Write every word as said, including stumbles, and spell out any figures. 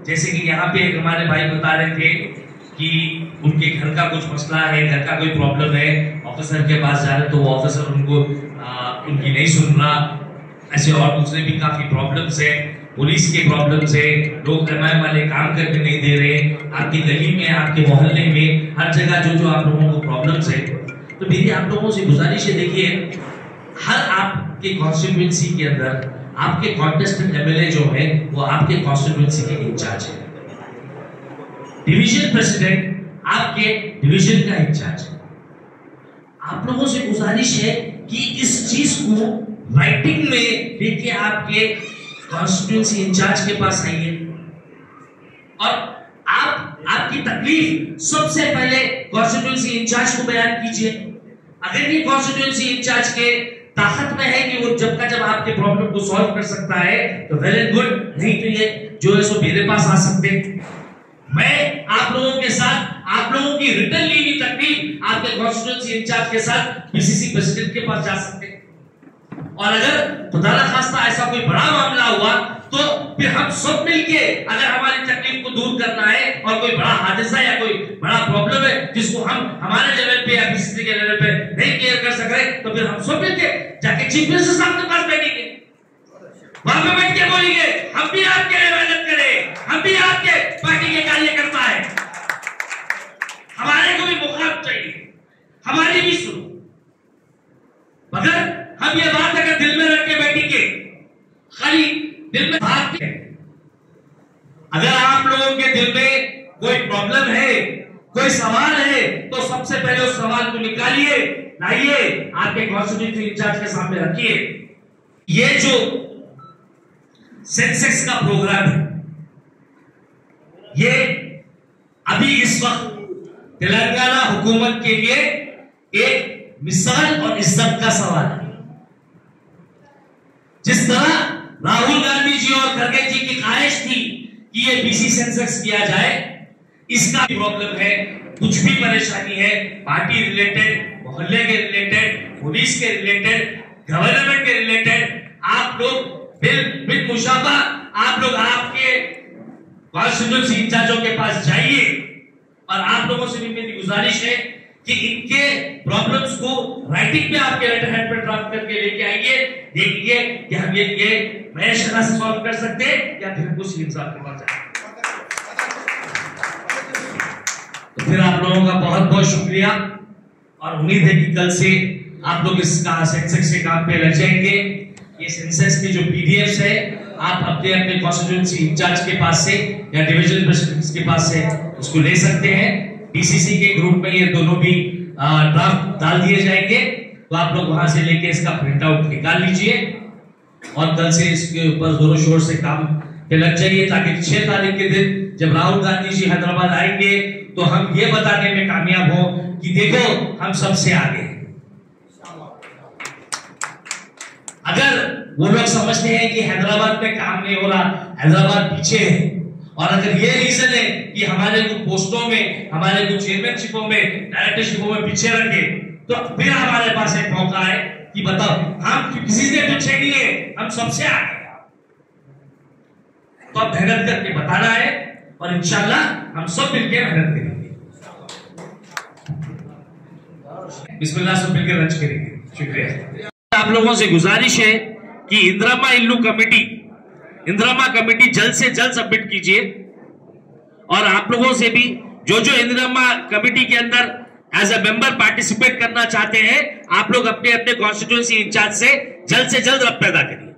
जैसे कि यहाँ पे एक हमारे भाई बता रहे थे कि उनके घर का कुछ मसला है, घर का कोई प्रॉब्लम है, ऑफिसर के पास जा रहे तो वो ऑफिसर उनको आ, उनकी नहीं सुन रहा। ऐसे और दूसरे भी काफी प्रॉब्लम्स है, पुलिस के प्रॉब्लम्स है, लोग एमआईएम वाले काम करके नहीं दे रहे, आपकी गली में, आपके मोहल्ले में, हर जगह जो जो आप लोगों को प्रॉब्लम्स है। तो मेरी आप लोगों से गुजारिश है, देखिए हर आपके कॉन्स्टिट्यूएंसी के अंदर आपके कॉन्टेस्टेंट एमएलए जो है वो आपके कॉन्स्टिट्यूएंसी के इंचार्ज है, डिवीजन प्रेसिडेंट आपके डिवीजन का इंचार्ज है। आप लोगों से गुजारिश है कि इस चीज को राइटिंग में लेके आपके कॉन्स्टिट्यूएंसी इंचार्ज के पास आइए और आप आपकी तकलीफ सबसे पहले कॉन्स्टिट्यूएंसी इंचार्ज को बयान कीजिए। अगर ये कॉन्स्टिट्यूएंसी इंचार्ज के ताकत में है कि वो जब का जब आपके प्रॉब्लम को सॉल्व कर सकता है तो वेल एंड गुड, नहीं तो ये जो है सो मेरे पास आ सकते। मैं आप लोगों के साथ आप लोगों की रिटर्न ली हुई तकलीफ आपके कॉन्स्टिट्यूएंसी इंचार्ज के साथ पीसीसी प्रेसिडेंट के पास जा सकते। और अगर खुदा ना खास्ता ऐसा कोई बड़ा मामला हुआ तो फिर हम सब मिलके अगर हमारी तकलीफ को दूर करना है और कोई बड़ा हादसा या कोई बड़ा प्रॉब्लम है जिसको हम हमारे लेवल पे या पीसीसी के लेवल पे नहीं केयर कर सक रहे तो फिर हम सब मिलके जाके चीफ मिनिस्टर साहब के पास बैठेंगे, वहां पे बैठ के बोलेंगे हम भी आपके लिए मेहनत करें, हम भी आपके पार्टी के कार्यकर्ता है, हमारे को भी मुखाब चाहिए, हमारी भी सुनो। मगर हम ये बात अगर दिल में रख के बैठेंगे, खाली दिल में बात है, अगर आप लोगों के दिल में कोई प्रॉब्लम है, कोई सवाल है तो सबसे पहले उस सवाल को निकालिए, लाइए, आपके कॉन्स्टिट्यूएंसी इंचार्ज के सामने रखिए। ये जो सेंसेक्स का प्रोग्राम है ये अभी इस वक्त तेलंगाना हुकूमत के लिए एक मिसाल और इज्जत का सवाल है। जिस तरह राहुल गांधी जी और खड़गे जी की ख्वाहिश थी कि ये बीसी सेंसेक्स किया जाए, इसका प्रॉब्लम है, कुछ भी परेशानी है पार्टी रिलेटेड, मोहल्ले के रिलेटेड, पुलिस के रिलेटेड, गवर्नमेंट के रिलेटेड, आप लोग बिल बिल मुशाफा आप लोग आपके कॉन्स्टिट्यूएंसी इंचार्जों के पास जाइए और आप लोगों से भी मेरी गुजारिश है कि इनके प्रॉब्लम्स को राइटिंग में आपके लेटर हेड पर ड्राफ्ट करके लेके आइए, देखिए कि हम ये ये नए शरा से सॉल्व कर सकते हैं या फिर कुछ इंसाफ के पास जाए। तो फिर आप लोगों का बहुत बहुत शुक्रिया और उम्मीद है कि कल से आप लोग इस सेंसेक्स के काम पे लग जाएंगे। ये सेंसेक्स की जो पीडीएफ है आप अपने अपने कॉन्स्टिट्यूएंसी इंचार्ज के पास से या डिवीजन प्रेसिडेंट के पास से उसको ले सकते हैं। डीसीसी के ग्रुप में ये दोनों भी ड्राफ्ट डाल दिए जाएंगे, तो आप लोग वहां से लेके इसका प्रिंट आउट निकाल लीजिए और कल से इसके ऊपर जोरों शोर से काम पे लग जाइए, ताकि छह तारीख के दिन जब राहुल गांधी जी हैदराबाद आएंगे तो हम ये बताने में कामयाब हो कि देखो हम सबसे आगे। अगर वो लोग समझते हैं कि हैदराबाद में काम नहीं हो रहा, हैदराबाद पीछे है, और अगर ये रीजन है कि हमारे कुछ पोस्टों में, हमारे कुछ चेयरमैनशिपों में, डायरेक्टरशिपों में पीछे रखे, तो फिर हमारे पास एक मौका है कि बताओ हम किसी से पीछे नहीं है, हम सबसे आगे। तो अब मेहनत करके बताना है और इंशाल्लाह हम सब मिलकर मेहनत करेंगे, बिस्मिल्लाह सब मिलकर रच करेंगे। शुक्रिया। आप लोगों से गुजारिश है कि इंदिरामा इल्लू कमेटी इंदिरामा कमेटी जल्द से जल्द सबमिट कीजिए और आप लोगों से भी जो जो इंदिरामा कमेटी के अंदर एज ए मेंबर पार्टिसिपेट करना चाहते हैं आप लोग अपने अपने कॉन्स्टिट्यूएंसी इंचार्ज से जल्द से जल्द रब्त पैदा करिए।